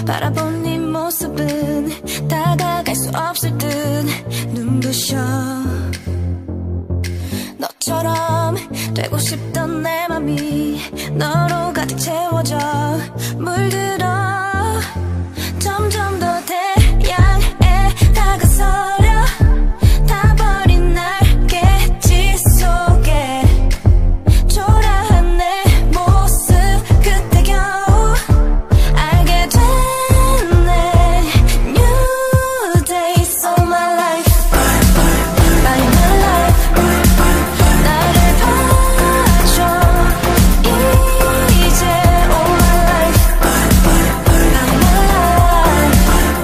바라본 네 모습은 다가갈 수 없을 듯 눈부셔. 너처럼 되고 싶던 내 맘이 너로 가득 채워져 물들어. 점점 더 태양에 다가서려 타버린 날개짓 속에 초라한 내 모습 그때 겨우 알게 됐네. New days of my life, my life. 나를 봐줘 이제 all my life, my life.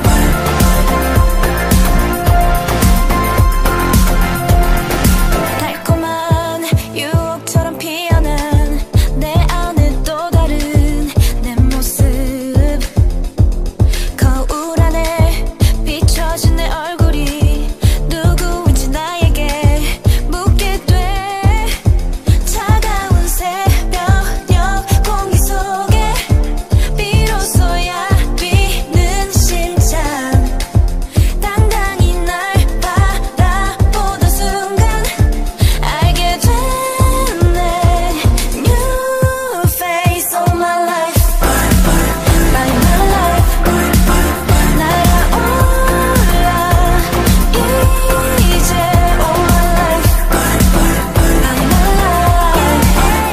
달콤한 유혹처럼 피어난 내 안에 또 다른 내 모습. 거울 안에 비춰진 내 얼굴이 누구인지 나에게 묻게 돼. 차가운 새벽녘 공기 속에 비로소야 뛰는 심장. 당당히 날 바라보던 순간 알게 됐네. New face of my life, my life. 날아올라 이제 all my life, my life.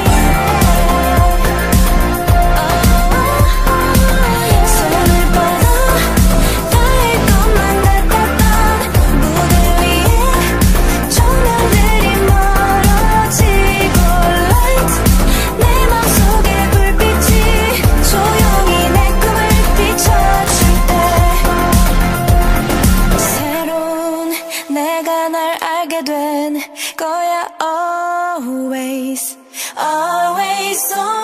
손을 뻗어 닿을 것만 같았던 무대 위에 조명들이 멀어지고 light. 내 맘속에 불빛이 조용히 내 꿈을 비춰줄 때 새로운 내가 날 알게 된 거야. Always, always.